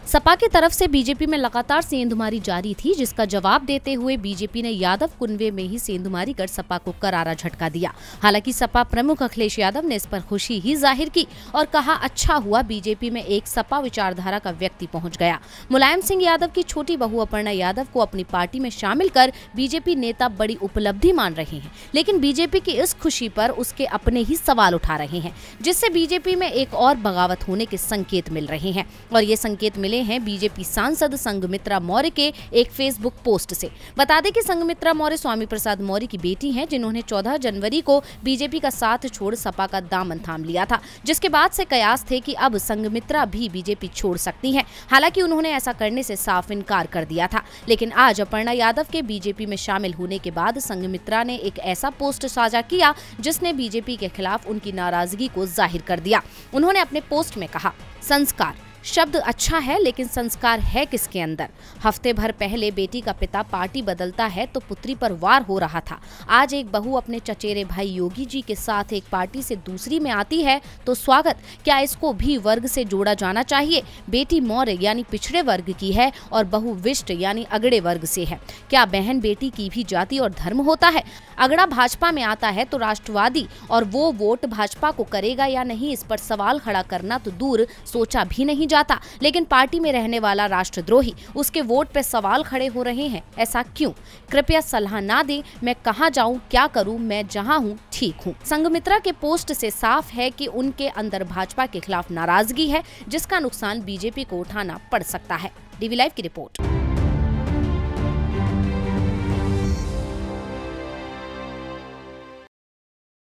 सपा की तरफ से बीजेपी में लगातार सेंधमारी जारी थी, जिसका जवाब देते हुए बीजेपी ने यादव कुनबे में ही सेंधमारी कर सपा को करारा झटका दिया। हालांकि सपा प्रमुख अखिलेश यादव ने इस पर खुशी ही जाहिर की और कहा, अच्छा हुआ बीजेपी में एक सपा विचारधारा का व्यक्ति पहुंच गया। मुलायम सिंह यादव की छोटी बहू अपर्णा यादव को अपनी पार्टी में शामिल कर बीजेपी नेता बड़ी उपलब्धि मान रहे हैं, लेकिन बीजेपी की इस खुशी पर उसके अपने ही सवाल उठा रहे हैं, जिससे बीजेपी में एक और बगावत होने के संकेत मिल रहे हैं। और ये संकेत मिले हैं बीजेपी सांसद संघमित्रा मौर्य के एक फेसबुक पोस्ट से। बता दें कि संघमित्रा मौर्य स्वामी प्रसाद मौर्य की बेटी हैं, जिन्होंने 14 जनवरी को बीजेपी का साथ छोड़ सपा का दामन थाम लिया था, जिसके बाद से कयास थे कि अब संघमित्रा भी बीजेपी छोड़ सकती हैं। हालांकि उन्होंने ऐसा करने से साफ इनकार कर दिया था, लेकिन आज अपर्णा यादव के बीजेपी में शामिल होने के बाद संघमित्रा ने एक ऐसा पोस्ट साझा किया जिसने बीजेपी के खिलाफ उनकी नाराजगी को जाहिर कर दिया। उन्होंने अपने पोस्ट में कहा, संस्कार शब्द अच्छा है, लेकिन संस्कार है किसके अंदर। हफ्ते भर पहले बेटी का पिता पार्टी बदलता है तो पुत्री पर वार हो रहा था। आज एक बहू अपने चचेरे भाई योगी जी के साथ एक पार्टी से दूसरी में आती है तो स्वागत। क्या इसको भी वर्ग से जोड़ा जाना चाहिए? बेटी मौर्य यानी पिछड़े वर्ग की है और बहू विष्ट यानी अगड़े वर्ग से है। क्या बहन बेटी की भी जाति और धर्म होता है? अगड़ा भाजपा में आता है तो राष्ट्रवादी, और वो वोट भाजपा को करेगा या नहीं, इस पर सवाल खड़ा करना तो दूर, सोचा भी नहीं जाता। लेकिन पार्टी में रहने वाला राष्ट्रद्रोही, उसके वोट पे सवाल खड़े हो रहे हैं। ऐसा क्यों? कृपया सलाह ना दें। मैं कहां जाऊं, क्या करूं, मैं जहां हूं ठीक हूं। संघमित्रा के पोस्ट से साफ है कि उनके अंदर भाजपा के खिलाफ नाराजगी है, जिसका नुकसान बीजेपी को उठाना पड़ सकता है। डीवी लाइव की रिपोर्ट।